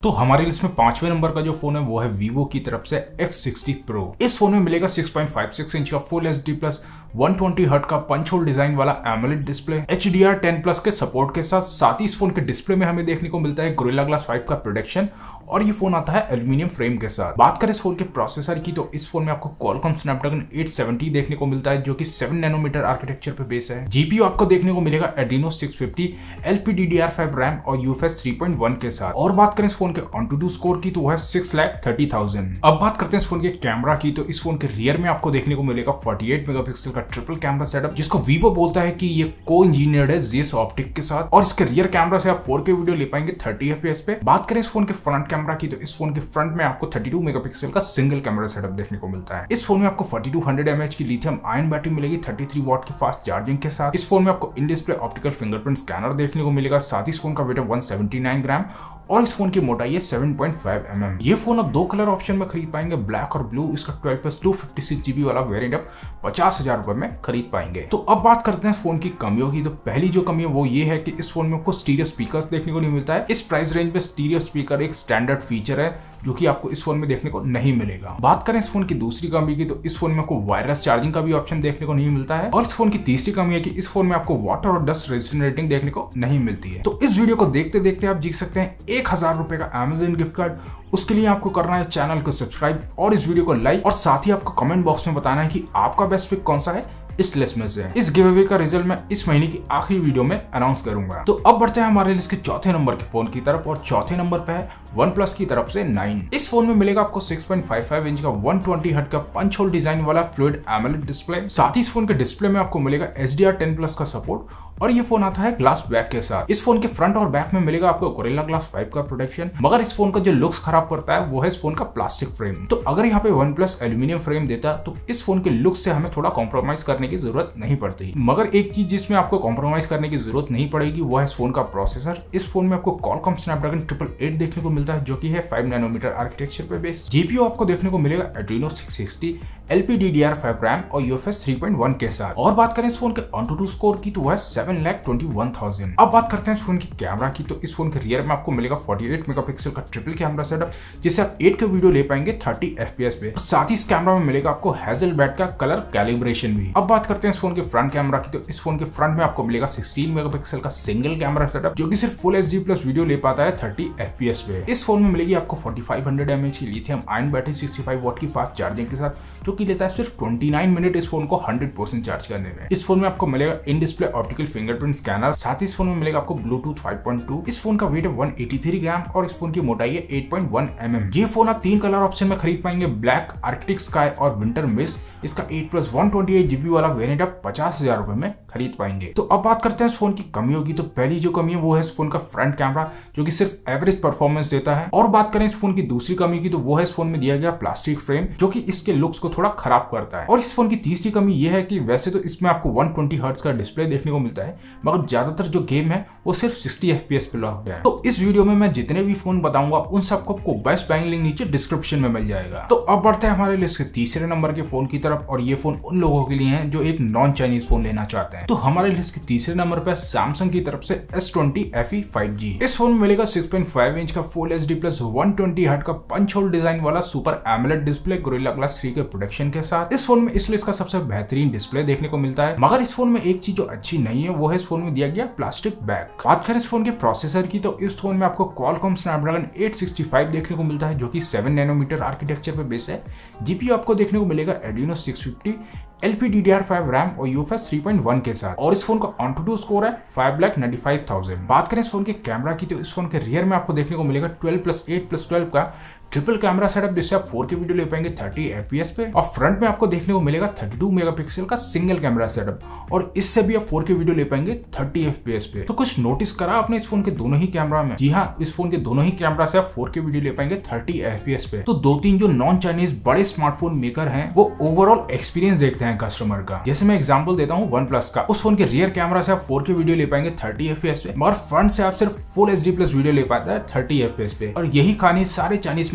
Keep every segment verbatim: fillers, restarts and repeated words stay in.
तो हमारे लिस्ट में पांचवें नंबर का जो फोन है वो है Vivo की तरफ से एक्स सिक्सटी Pro। इस फोन में मिलेगा six point five six inch का full H D plus one twenty hertz का पंच होल डिजाइन वाला AMOLED display H D R ten plus के सपोर्ट के साथ। साथ ही इस फोन के डिस्प्ले में हमें देखने को मिलता है गोरिल्ला ग्लास फाइव का प्रोटेक्शन और ये फोन आता है एल्यूमिनियम फ्रेम के साथ। बात करें इस फोन के प्रोसेसर की तो इस फोन में आपको क्वालकॉम स्नैपड्रैगन एट सेवेंटी देखने को मिलता है जो कि सेवन नैनोमीटर आर्किटेक्चर पे बेस है। जीपीयू आपको देखने को मिलेगा Adreno six fifty L P D D R five RAM और U F S three point one के साथ। और बात करें इस फोन के AnTuTu स्कोर की तो वो है सिक्स लाख थर्टी थाउजेंड। अब बात करते हैं इस फोन के कैमरा की तो इस फोन के रियर में आपको देखने को मिलेगा फोर्टी एट मेगापिक्सल का ट्रिपल कैमरा सेटअप जिसको Vivo बोलता है कि ये को इंजीनियर्ड है Zeiss ऑप्टिक के साथ। और इसके रियर कैमरा से आप फोर के वीडियो ले पाएंगे थर्टी एफ पी एस पे। बात करें इस फोन के फ्रंट कैमरा की तो इस फोन के फ्रंट में आपको थर्टी टू मेगापिक्सल का सिंगल कैमरा सेटअप देखने को मिलता है। इस फोन में आपको forty two hundred M H की लिथियम आयन बैटरी मिलेगी थर्टी थ्री वॉट की फास्ट चार्जिंग के साथ। इस फोन में आपको in display optical fingerprint scanner देखने को मिलेगा। साथ ही इस फोन का वेट है वन सेवेंटी नाइन ग्राम और इस फोन की मोटाई है seven point five M M. ये फोन आप दो कलर ऑप्शन में खरीद पाएंगे, ब्लैक और ब्लू। इसका twelve plus two fifty six GB वाला वेरिएंट आप पचास हजार रुपए में खरीद पाएंगे। तो अब बात करते हैं फोन की कमियों की। तो पहली जो कमी है वो ये है कि इस फोन में आपको स्टीरियो स्पीकर्स देखने को नहीं मिलता है। इस प्राइस रेंज में स्टीरियो स्पीकर एक स्टैंडर्ड फीचर है जो कि आपको इस फोन में देखने को नहीं मिलेगा। बात करें इस फोन की दूसरी कमी की तो इस फोन में आपको वायरलेस चार्जिंग का भी ऑप्शन देखने को नहीं मिलता है। और इस फोन की तीसरी कमी है कि इस फोन में आपको वाटर और डस्ट रेजिस्टेंट रेटिंग देखने को नहीं मिलती है। तो इस वीडियो को देखते देखते आप जीत सकते हैं एक हजार रुपए का Amazon गिफ्ट कार्ड। उसके लिए आपको करना है चैनल को सब्सक्राइब और इस वीडियो को लाइक और साथ ही आपको कमेंट बॉक्स में बताना है कि आपका बेस्ट पिक कौन सा है इस लिस्ट में से। इस गिव अवे का रिजल्ट मैं इस महीने की आखिरी वीडियो में अनाउंस करूंगा। तो अब बढ़ते हैं हमारे लिस्ट के चौथे नंबर के फोन की तरफ और चौथे नंबर पे है वन प्लस की तरफ से नाइन। इस फोन में मिलेगा आपको six point five five inch का वन ट्वेंटी हर्ट्ज का पंच होल डिजाइन वाला फ्लूइड एमोलेड डिस्प्ले। साथ ही इस फोन के डिस्प्ले में आपको मिलेगा H D R ten plus का सपोर्ट और ये फोन आता है ग्लास बैक के साथ। इस फोन के फ्रंट और बैक में मिलेगा आपको गोरिल्ला ग्लास फाइव का प्रोटेक्शन। मगर इस फोन का जो लुक्स खराब करता है वो है इस फोन का प्लास्टिक फ्रेम। तो अगर यहाँ पे वन प्लस एल्यूमिनियम फ्रेम देता तो इस फोन के लुक से हमें थोड़ा कॉम्प्रोमाइज करने की जरूरत नहीं पड़ती। मगर एक चीज जिसमें आपको कॉम्प्रोमाइज करने की जरूरत नहीं पड़ेगी वो है इस फोन का प्रोसेसर। इस फोन में आपको क्वालकॉम स्नैपड्रैगन ट्रिपल एट देखने को मिलता है जो कि है फाइव नैनोमीटर आर्किटेक्चर पे बेस्ड। जीपीयू आपको देखने को मिलेगा Adreno six sixty L P D D R five RAM और U F S three point one के साथ। और बात करें इस फोन के AnTuTu स्कोर की तो वो है seven lakh twenty one thousand. अब बात करते हैं इस फोन की कैमरा की तो इस फोन के रियर में आपको मिलेगा फोर्टी एट मेगापिक्सल का ट्रिपल कैमरा सेटअप जिससे आप एट के वीडियो ले पाएंगे थर्टी एफ पी एस पे। साथ ही इस कैमरा में मिलेगा आपको हैजलबैट का कलर कैलिब्रेशन भी। अब बात करते हैं इस फोन के फ्रंट कैमरा की तो इस फोन के फ्रंट में आपको मिलेगा सिक्सटीन मेगापिक्सल का सिंगल कैमरा सेटअप जो कि सिर्फ full H D plus video ले पाता है थर्टी एफ पी एस पे। इस फोन में मिलेगी आपको forty five hundred M H की lithium ion battery sixty five watt की फास्ट चार्जिंग के साथ जो कि लेता है सिर्फ ट्वेंटी नाइन मिनट इस फोन को हंड्रेड परसेंट चार्ज करने में। इस फोन में आपको मिलेगा in display optical fingerprint scanner. साथ ही इस फोन में मिलेगा आपको ब्लूटूथ फाइव पॉइंट टू। इस फोन का वेट है वन एटी थ्री ग्राम और इस फोन की मोटाई है eight point one M M. ये फोन आप तीन कलर ऑप्शन में खरीद पाएंगे, ब्लैक, आर्कटिक स्काई और विंटर मिस्ट। इसका eight plus one twenty eight GB वाला वेरिएंट आप पचास हजार रुपए में खरीद पाएंगे। तो अब बात करते हैं इस फोन की कमियों की। तो पहली जो कमी है वो है इस फोन का फ्रंट कैमरा जो कि सिर्फ एवरेज परफॉर्मेंस देता है। और बात करें इस फोन की दूसरी कमी की तो वो है इस फोन में दिया गया प्लास्टिक फ्रेम जो कि इसके लुक्स को थोड़ा खराब करता है। और इस फोन की तीसरी कमी ये है कि वैसे तो इसमें आपको वन ट्वेंटी हर्ट्ज का डिस्प्ले देखने को मिलता है मगर ज्यादातर जो गेम है वो सिर्फ सिक्सटी एफ पी एस पे लॉक्ड है। तो इस वीडियो में मैं जितने भी फोन बताऊंगा उन सबको आपको बेस्ट बाइंग लिंक नीचे डिस्क्रिप्शन में मिल जाएगा। तो अब बढ़ते हैं हमारे लिस्ट के तीसरे नंबर के फोन की तरफ और ये फोन उन लोगों के लिए है जो एक नॉन चाइनीज फोन लेना चाहते हैं। तो हमारे लिस्ट के तीसरे नंबर पे सैमसंग की तरफ से S twenty F E five G. इस फोन में मिलेगा सिक्स पॉइंट फाइव इंच का full H D plus one twenty hertz का पंच होल डिजाइन वाला super AMOLED display Gorilla Glass three के प्रोटेक्शन के साथ। इस फोन में इस लिस्ट का सबसे बेहतरीन डिस्प्ले देखने को मिलता है। मगर इस फोन में एक चीज जो अच्छी नहीं है वो है इस फोन में दिया गया प्लास्टिक बैग। बात करें इस फोन के प्रोसेसर की तो इस फोन में आपको Qualcomm Snapdragon eight sixty five देखने को मिलता है जो कि सेवन नैनोमीटर आर्किटेक्चर पे बेस है। जीपीयू आपको देखने को मिलेगा Adreno six fifty L P D D R five RAM और U F S three point one के साथ। और इस फोन का AnTuTu स्कोर है five lakh ninety five thousand. बात करें इस फोन के कैमरा की तो इस फोन के रियर में आपको देखने को मिलेगा twelve plus eight plus twelve का ट्रिपल कैमरा सेटअप जिससे आप फोर के वीडियो ले पाएंगे थर्टी एफ पी एस पे। और फ्रंट में आपको देखने को मिलेगा थर्टी टू मेगापिक्सल का सिंगल कैमरा सेटअप और इससे भी आप फोर के वीडियो ले पाएंगे थर्टी एफ पी एस पे। तो कुछ नोटिस करा आपने इस फोन के दोनों ही कैमरा में? जी हाँ, इस फोन के दोनों ही कैमरा से आप फोर के वीडियो ले पाएंगे थर्टी एफ पी एस पे। तो दो तीन जो नॉन चाइनीज बड़े स्मार्टफोन मेकर हैं वो ओवरऑल एक्सपीरियंस देखते हैं कस्टमर का। जैसे मैं एग्जांपल देता हूँ वन प्लस का, उस फोन के रियर कैमरा से आप फोर के वीडियो ले पाएंगे थर्टी एफ पी एस पे मगर फ्रंट से आप सिर्फ full H D plus video ले पाता है थर्टी एफ पी एस पे। और यही कहानी सारे चाइनीज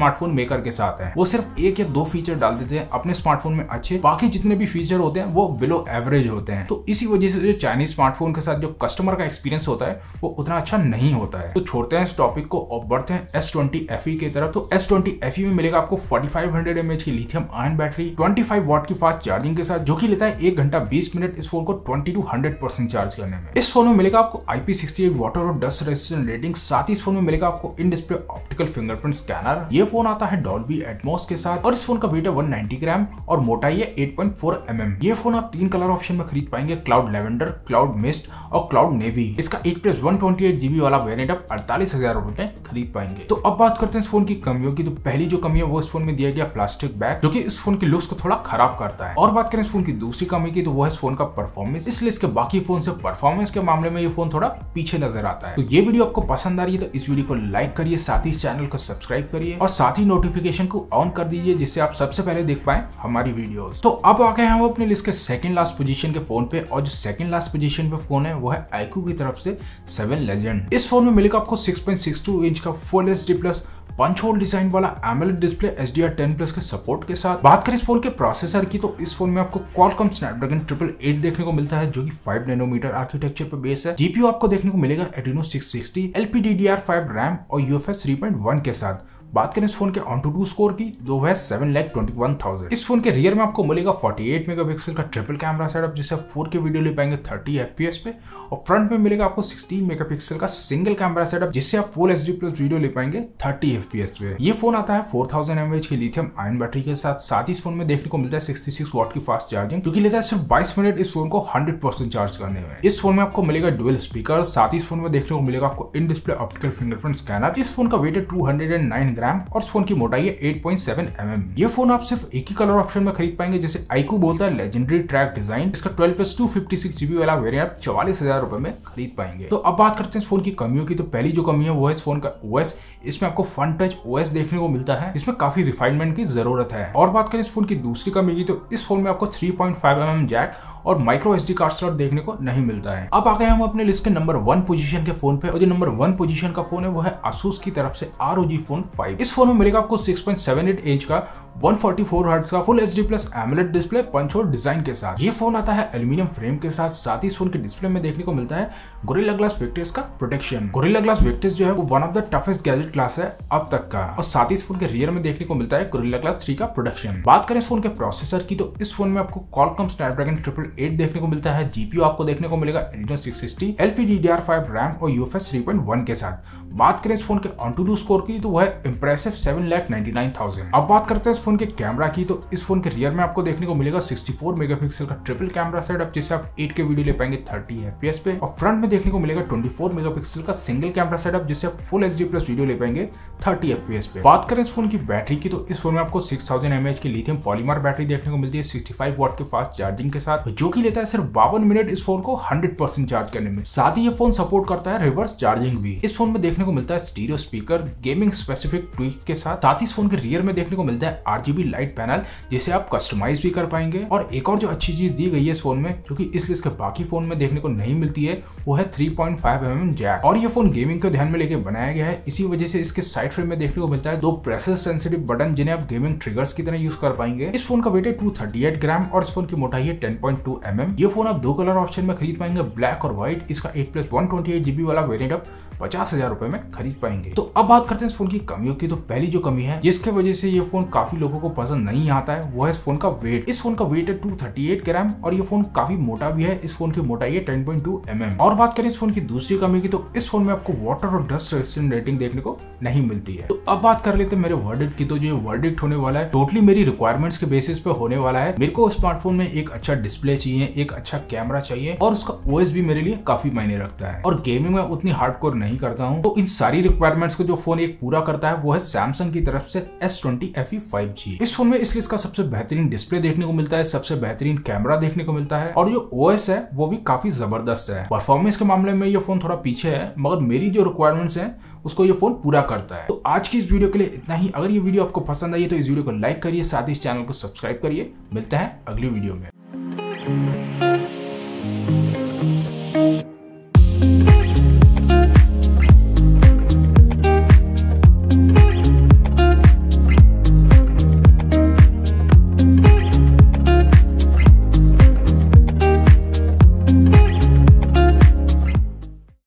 स्मार्टफोन मेकर के साथ है। वो सिर्फ एक या दो फीचर डाल देते हैं अपने स्मार्टफोन में अच्छे, बाकी जितने भी फीचर होते हैं वो बिलो एवरेज होते हैं। तो इसी वजह से जो चाइनीज स्मार्टफोन के साथ जो कस्टमर का एक्सपीरियंस होता है वो उतना अच्छा नहीं होता है। तो छोड़ते हैं इस टॉपिक को और बढ़ते हैं एस ट्वेंटी एफ ई की तरफ। तो एस ट्वेंटी एफ ई में मिलेगा आपको forty five hundred M H की lithium ion battery twenty five watt की फास्ट चार्जिंग के साथ, जो कि लेता है एक घंटा बीस मिनट इस फोन को twenty two hundred percent charge करने में। इस फोन में मिलेगा आपको I P sixty eight water और डस्ट रेजिस्टेंट रेटिंग। साथ ही इस फोन में मिलेगा आपको in display optical fingerprint scanner. ये फोन आता है डॉल्बी एटमॉस के साथ और इस फोन का वेट है वन नाइंटी ग्राम और मोटाई है eight point four M M. ये फोन आप तीन कलर ऑप्शन में खरीद पाएंगे, क्लाउड लेवेंडर, क्लाउड मिस्ट और क्लाउड नेवी। इसका eight plus one twenty eight GB वाला वेरिएंट आप अड़तालीस हजार रुपए में खरीद पाएंगे। तो अब बात करते हैं इस फोन की कमियों की। तो पहली जो कमी है वो इस फोन में दिया गया प्लास्टिक बैग, जो कि इस फोन की लुक्स को थोड़ा खराब करता है। और बात करें इस फोन की दूसरी कमी की तो वो है इस फोन का परफॉर्मेंस। इसलिए इसके बाकी फोन से परफॉर्मेंस के मामले में ये फोन थोड़ा पीछे नजर आता है। तो ये वीडियो आपको पसंद आ रही है तो इस वीडियो को लाइक करिए, साथ ही इस चैनल को सब्सक्राइब करिए और साथ ही नोटिफिकेशन को ऑन कर दीजिए, जिससे आप सबसे पहले देख पाए हमारी वीडियोस। तो अब आ गए हम अपने लिस्ट के सेकंड लास्ट पोजीशन के फोन पे, और जो सेकंड लास्ट पोजीशन पे फोन है वो है आईक्यू की तरफ से सेवन लेजेंड। इस फोन में मिलेगा आपको six point six two inch का full H D plus punch hole design वाला AMOLED display H D R ten plus के सपोर्ट के साथ। बात करें इस फोन के प्रोसेसर की तो इस फोन में आपको क्वालकॉम स्नैपड्रैगन ट्रिपल एट देखने को मिलता है, जो कि फाइव नैनोमीटर आर्किटेक्चर पे बेस है। जीपीयू आपको देखने को मिलेगा Adreno six sixty, L P D D R five RAM और U F S three point one के साथ। बात करें इस फोन के ऑनटूडू स्कोर की तो वह seven lakh twenty one thousand. इस फोन के रियर में आपको मिलेगा फोर्टी एट मेगापिक्सल का ट्रिपल कैमरा सेटअप, जिससे आप फोर के वीडियो ले पाएंगे थर्टी एफ पी एस पे, और फ्रंट में मिलेगा आपको सिक्सटीन मेगापिक्सल का सिंगल कैमरा सेटअप, जिससे आप full H D plus video ले पाएंगे थर्टी एफ पी एस पे। ये फोन आता है four thousand M A H की लिथियम आयन बैटरी के साथ। साथ ही इस फोन में देखने को मिलता है सिक्सटी सिक्स वाट की फास्ट चार्जिंग, जो कि लेता है सिर्फ बाईस मिनट इस फोन को हंड्रेड परसेंट चार्ज करने में। इस फोन में आपको मिलेगा डुअल स्पीकर। साथ ही इस फोन में देखने को मिलेगा आपको in display optical fingerprint scanner. इस फोन का वेट है टू हंड्रेड नाइन ग्राम और इस फोन की मोटाई है eight point seven M M. ये फोन आप सिर्फ एक ही कलर ऑप्शन में खरीद पाएंगे, जैसे आईक्यू बोलता है लेजेंडरी ट्रैक डिजाइन। इसका twelve plus two fifty six GB वाला वेरिएंट आप चौवालीस हजार रुपए में खरीद पाएंगे। तो अब बात करते हैं इस फोन की कमियों की। तो पहली जो कमी है वो है इस फोन का ओएस। इसमें आपको फन टच ओएस देखने को मिलता है, इसमें काफी रिफाइनमेंट की जरूरत है। और बात करें इस फोन की दूसरी कमी की तो इस फोन में आपको three point five M M jack और माइक्रो एसडी कार्ड स्लॉट देखने को नहीं मिलता है। अब आ गए हम अपने लिस्ट के नंबर वन पोजीशन के फोन पे, और जो नंबर वन पोजीशन का फोन है वो है Asus की तरफ से R O G phone five. इस फोन में मिलेगा आपको six point seven eight inch का वन फोर्टी फोर हर्ट्ज का full HD plus AMOLED display punch hole design के साथ। ये फोन आता है एल्यूमिनियम फ्रेम के साथ। साथ ही इस फोन के डिस्प्ले में देखने को मिलता है गोरिल्ला ग्लास विक्टस का प्रोटेक्शन। गोरिल्ला ग्लास विक्टस जो है वो one of the toughest gadget class है अब तक का। और साथ ही इस फोन के रियर में देखने को मिलता है गोरिल्ला ग्लास थ्री का प्रोटेक्शन। बात करें इस फोन के प्रोसेसर की तो इस फोन में आपको क्वालकॉम स्नैपड्रैगन ट्रिपल एट देखने को मिलता है। जीपीयू आपको देखने को मिलेगा Adreno six sixty, L P D D R five RAM और U F S three point one के साथ। बात करें इस फोन के ऑनटूडू स्कोर की तो वह है impressive seven lakh ninety nine thousand. अब बात करते हैं इस फोन के कैमरा की तो इस फोन के रियर में आपको देखने को मिलेगा सिक्सटी फोर मेगापिक्सल का ट्रिपल कैमरा सेटअप, जिससे आप एट के वीडियो ले पाएंगे थर्टी एफ पी एस पे, और फ्रंट में देखने को मिलेगा ट्वेंटी फोर मेगापिक्सल का सिंगल कैमरा सेटअप, जिससे आप full H D plus video ले पाएंगे थर्टी एफ पी एस पे। बात करें इस फोन की बैटरी की तो इस फोन में आपको six thousand M A H की लिथियम पॉलीमर बैटरी देखने को मिलती है सिक्सटी फाइव वाट के फास्ट चार्जिंग के साथ, जो कि लेता है सिर्फ बावन मिनट इस फोन को हंड्रेड परसेंट चार्ज करने में। साथ ही ये फोन सपोर्ट करता है रिवर्स चार्जिंग भी। इस फोन में देखने को मिलता है stereo speaker gaming specific tweak के साथ। साथ ही इस फोन के रियर में देखने को मिलता है आरजीबी लाइट पैनल, जिसे आप कस्टमाइज भी कर पाएंगे। और एक और जो अच्छी चीज दी गई है इस फोन में, जो कि इस लिस्ट के बाकी फोन में देखने को नहीं मिलती है, वो है three point five M M jack. और ये फोन गेमिंग को ध्यान में लेके बनाया गया है, इसी वजह से इसके साइड फ्रेम में देखने को मिलता है दो प्रेशर सेंसिटिव बटन, जिन्हें आप गेमिंग ट्रिगर्स की तरह यूज कर पाएंगे। इस फोन का वेट है टू थर्टी एट ग्राम और इस फोन की मोटाई है ten point two M M. ये फोन आप दो कलर ऑप्शन में खरीद पाएंगे, ब्लैक और व्हाइट। इसका eight plus one twenty eight GB वाला वेरिएंट आप पचास हजार रुपए में खरीद पाएंगे। तो अब बात करते हैं इस फोन की कमियों की। तो पहली जो कमी है जिसके वजह से ये फोन काफी लोगों को पसंद नहीं आता है, वो है इस फोन का वेट। इस फोन का वेट है टू थर्टी एट ग्राम और ये फोन काफी मोटा भी है। इस फोन की मोटाई है ten point two M M. और बात करें इस फोन की दूसरी कमी की तो इस फोन में आपको वाटर और डस्ट रेजिस्टेंट रेटिंग देखने को नहीं मिलती है। तो अब बात कर लेते हैं मेरे वर्डिक्ट की। तो जो वर्डिक्ट होने वाला है टोटली मेरी रिक्वायरमेंट्स के बेसिस पे होने वाला है। मेरे को स्मार्टफोन में एक अच्छा डिस्प्ले चाहिए, एक अच्छा कैमरा चाहिए और उसका ओएस भी मेरे लिए काफी मायने रखता है। और गेमिंग में उतनी हार्डकोर नहीं करता हूँ, तो इन सारी रिक्वायरमेंट्स को जो फोन एक पूरा करता है वो है सैमसंग की तरफ से S twenty F E five G. इस फोन में इसलिए इसका सबसे बेहतरीन डिस्प्ले देखने को मिलता है, सबसे बेहतरीन कैमरा देखने को मिलता है और जो ओएस है वो भी काफी जबरदस्त है। परफॉर्मेंस के मामले में ये फोन थोड़ा पीछे है, मगर मेरी जो रिक्वायरमेंट्स है उसको ये फोन पूरा करता है। तो आज की इस वीडियो के लिए इतना ही। अगर ये वीडियो आपको पसंद आई तो इस वीडियो को लाइक करिए, साथ ही इस चैनल को सब्सक्राइब करिए। मिलते हैं अगली वीडियो में।